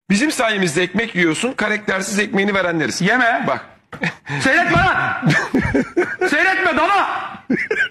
Bizim sayemizde ekmek yiyorsun, karaktersiz ekmeğini verenleriz. Yeme. Bak. Seyretme lan. Seyretme dana.